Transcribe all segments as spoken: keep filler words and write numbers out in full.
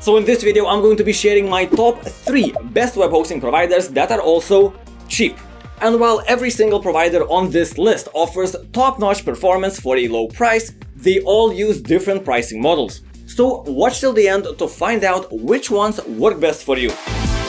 So in this video I'm going to be sharing my top three best web hosting providers that are also cheap. And while every single provider on this list offers top-notch performance for a low price, they all use different pricing models. So watch till the end to find out which ones work best for you.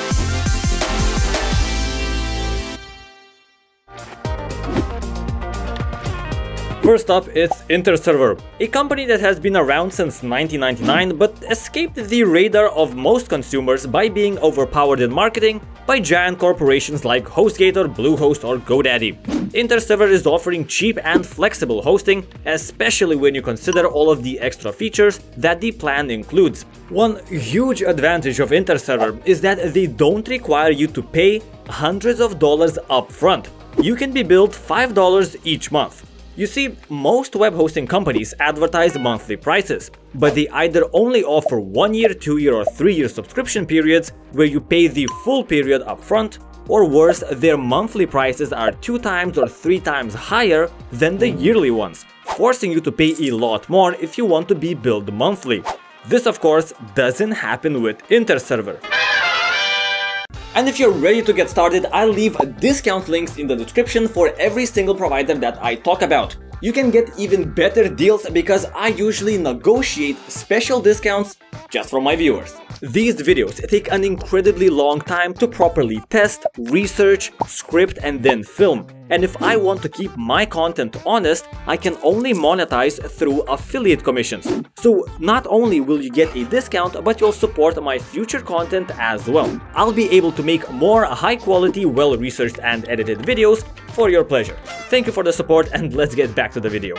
First up, it's InterServer, a company that has been around since nineteen ninety-nine but escaped the radar of most consumers by being overpowered in marketing by giant corporations like HostGator, Bluehost or GoDaddy. InterServer is offering cheap and flexible hosting, especially when you consider all of the extra features that the plan includes. One huge advantage of InterServer is that they don't require you to pay hundreds of dollars upfront. You can be billed five dollars each month. You see, most web hosting companies advertise monthly prices, but they either only offer one year, two year or three year subscription periods where you pay the full period upfront, or worse, their monthly prices are two times or three times higher than the yearly ones, forcing you to pay a lot more if you want to be billed monthly. This of course doesn't happen with InterServer. And if you're ready to get started, I'll leave discount links in the description for every single provider that I talk about. You can get even better deals because I usually negotiate special discounts just for my viewers. These videos take an incredibly long time to properly test, research, script and then film. And if I want to keep my content honest, I can only monetize through affiliate commissions. So not only will you get a discount, but you'll support my future content as well. I'll be able to make more high quality, well-researched and edited videos for your pleasure. Thank you for the support and let's get back to the video.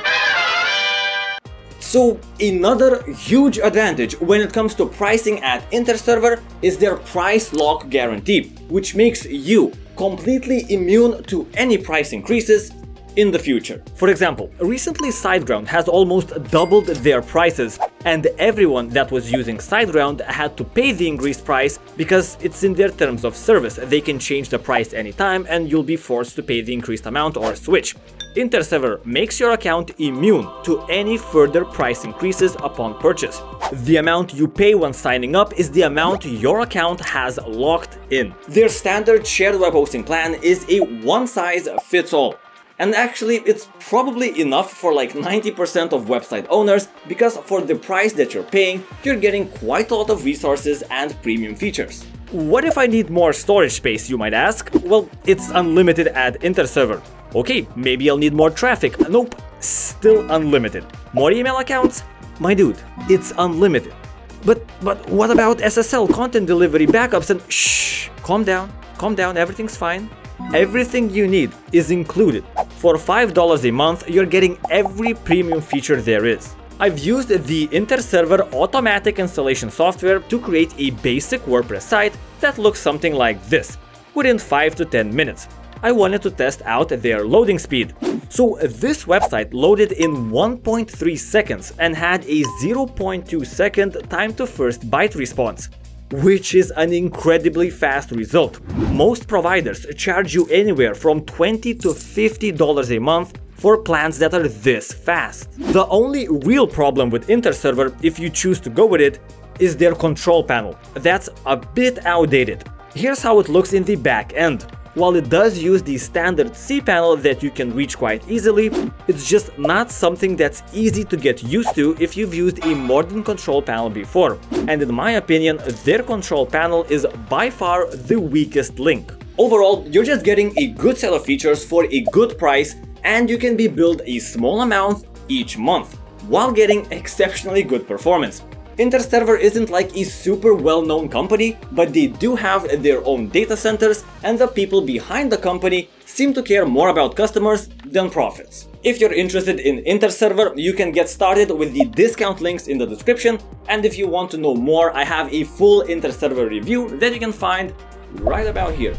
So another huge advantage when it comes to pricing at InterServer is their price lock guarantee, which makes you completely immune to any price increases in the future. For example, recently SiteGround has almost doubled their prices, and everyone that was using SiteGround had to pay the increased price because it's in their terms of service. They can change the price anytime and you'll be forced to pay the increased amount or switch. InterServer makes your account immune to any further price increases upon purchase. The amount you pay when signing up is the amount your account has locked in. Their standard shared web hosting plan is a one-size-fits-all. And actually, it's probably enough for like ninety percent of website owners, because for the price that you're paying, you're getting quite a lot of resources and premium features. What if I need more storage space, you might ask? Well, it's unlimited at InterServer. Okay, maybe I'll need more traffic. Nope, still unlimited. More email accounts? My dude, it's unlimited. But but what about S S L, content delivery, backups and shh, calm down, calm down, everything's fine. Everything you need is included. For five dollars a month, you're getting every premium feature there is. I've used the InterServer automatic installation software to create a basic WordPress site that looks something like this, within five to ten minutes. I wanted to test out their loading speed. So this website loaded in one point three seconds and had a zero point two second time to first byte response, which is an incredibly fast result. Most providers charge you anywhere from twenty to fifty dollars a month for plans that are this fast. The only real problem with InterServer, if you choose to go with it, is their control panel. That's a bit outdated. Here's how it looks in the back end. While it does use the standard cPanel that you can reach quite easily, it's just not something that's easy to get used to if you've used a modern control panel before. And in my opinion, their control panel is by far the weakest link. Overall, you're just getting a good set of features for a good price, and you can be billed a small amount each month, while getting exceptionally good performance. InterServer isn't like a super well-known company, but they do have their own data centers, and the people behind the company seem to care more about customers than profits. If you're interested in InterServer, you can get started with the discount links in the description, and if you want to know more, I have a full InterServer review that you can find right about here.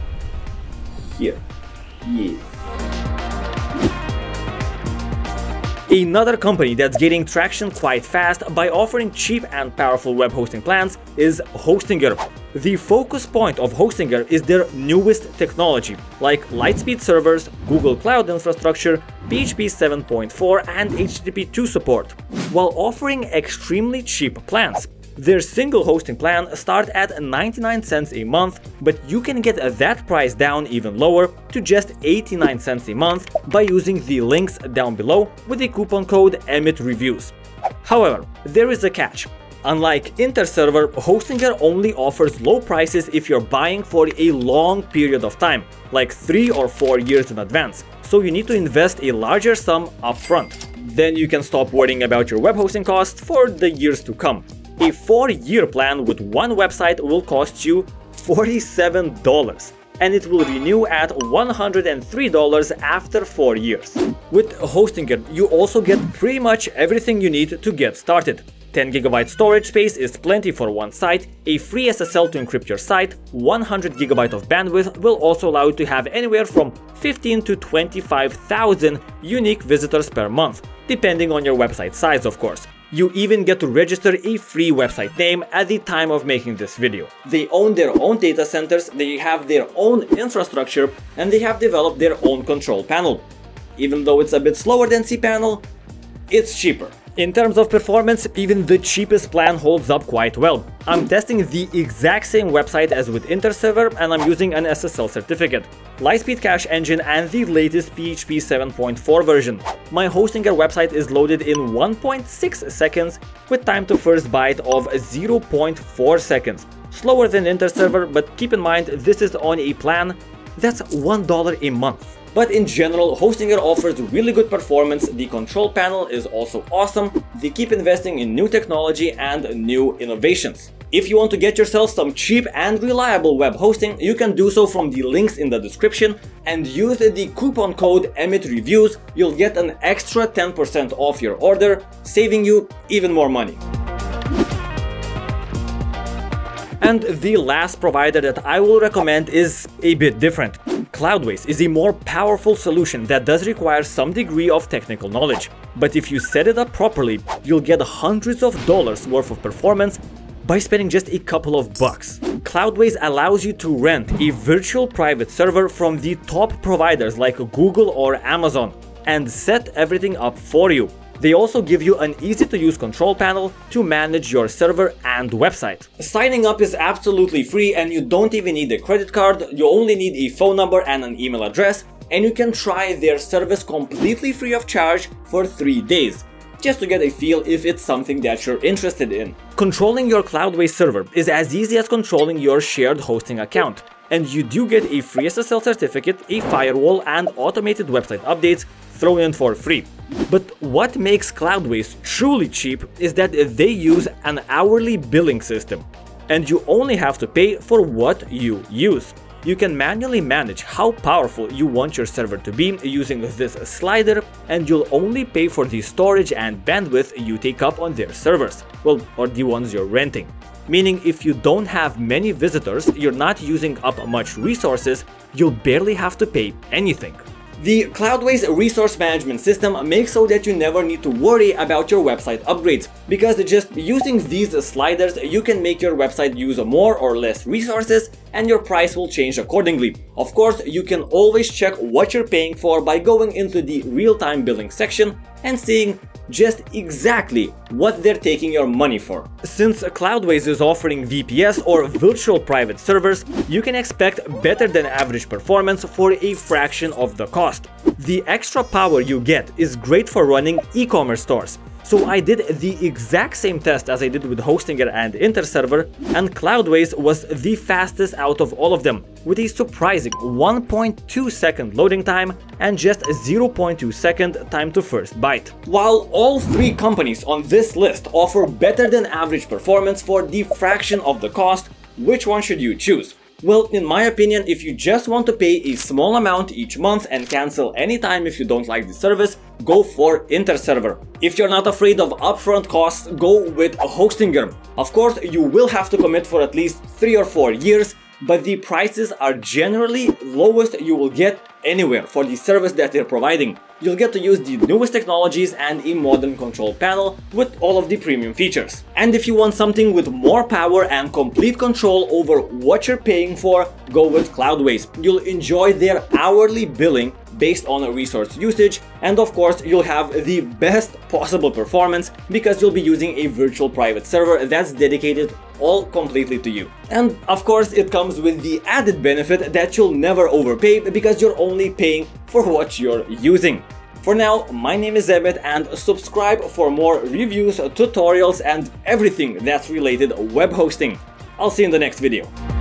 Here. Yeah. Another company that's getting traction quite fast by offering cheap and powerful web hosting plans is Hostinger. The focus point of Hostinger is their newest technology, like Lightspeed servers, Google Cloud infrastructure, P H P seven point four and H T T P two support, while offering extremely cheap plans. Their single hosting plan starts at ninety-nine cents a month, but you can get that price down even lower to just eighty-nine cents a month by using the links down below with the coupon code Emit.Reviews. However, there is a catch. Unlike InterServer, Hostinger only offers low prices if you're buying for a long period of time, like three or four years in advance, so you need to invest a larger sum upfront. Then you can stop worrying about your web hosting costs for the years to come. A four-year plan with one website will cost you forty-seven dollars, and it will renew at one hundred three dollars after four years. With Hostinger, you also get pretty much everything you need to get started. ten gigabyte storage space is plenty for one site, a free S S L to encrypt your site, one hundred gigabyte of bandwidth will also allow you to have anywhere from fifteen to twenty-five thousand unique visitors per month, depending on your website size, of course. You even get to register a free website name at the time of making this video. They own their own data centers, they have their own infrastructure, and they have developed their own control panel. Even though it's a bit slower than cPanel, it's cheaper. In terms of performance, even the cheapest plan holds up quite well. I'm testing the exact same website as with InterServer, and I'm using an S S L certificate, Lightspeed cache engine, and the latest P H P seven point four version. My Hostinger website is loaded in one point six seconds with time to first byte of zero point four seconds. Slower than InterServer, but keep in mind this is on a plan that's one dollar a month. But in general, Hostinger offers really good performance, the control panel is also awesome, they keep investing in new technology and new innovations. If you want to get yourself some cheap and reliable web hosting, you can do so from the links in the description and use the coupon code Emit.Reviews, you'll get an extra ten percent off your order, saving you even more money. And the last provider that I will recommend is a bit different. Cloudways is a more powerful solution that does require some degree of technical knowledge, but if you set it up properly, you'll get hundreds of dollars worth of performance by spending just a couple of bucks. Cloudways allows you to rent a virtual private server from the top providers like Google or Amazon and set everything up for you. They also give you an easy-to-use control panel to manage your server and website. Signing up is absolutely free and you don't even need a credit card, you only need a phone number and an email address, and you can try their service completely free of charge for three days, just to get a feel if it's something that you're interested in. Controlling your Cloudways server is as easy as controlling your shared hosting account, and you do get a free S S L certificate, a firewall, and automated website updates thrown in for free. But what makes Cloudways truly cheap is that they use an hourly billing system, and you only have to pay for what you use. You can manually manage how powerful you want your server to be using this slider, and you'll only pay for the storage and bandwidth you take up on their servers, well, or the ones you're renting. Meaning if you don't have many visitors, you're not using up much resources, you'll barely have to pay anything. The Cloudways resource management system makes so that you never need to worry about your website upgrades, because just using these sliders you can make your website use more or less resources and your price will change accordingly. Of course, you can always check what you're paying for by going into the real-time billing section and seeing just exactly what they're taking your money for. Since Cloudways is offering V P S or virtual private servers, you can expect better than average performance for a fraction of the cost. The extra power you get is great for running e-commerce stores. So I did the exact same test as I did with Hostinger and InterServer, and Cloudways was the fastest out of all of them, with a surprising one point two second loading time and just zero point two second time to first byte. While all three companies on this list offer better than average performance for the fraction of the cost, which one should you choose? Well, in my opinion, if you just want to pay a small amount each month and cancel anytime if you don't like the service, go for InterServer. If you're not afraid of upfront costs, go with Hostinger. Of course, you will have to commit for at least three or four years, but the prices are generally lowest you will get anywhere for the service that they're providing. You'll get to use the newest technologies and a modern control panel with all of the premium features. And if you want something with more power and complete control over what you're paying for, go with Cloudways. You'll enjoy their hourly billing, based on resource usage, and of course you'll have the best possible performance because you'll be using a virtual private server that's dedicated all completely to you. And of course it comes with the added benefit that you'll never overpay because you're only paying for what you're using. For now, my name is Emit, and subscribe for more reviews, tutorials and everything that's related web hosting. I'll see you in the next video.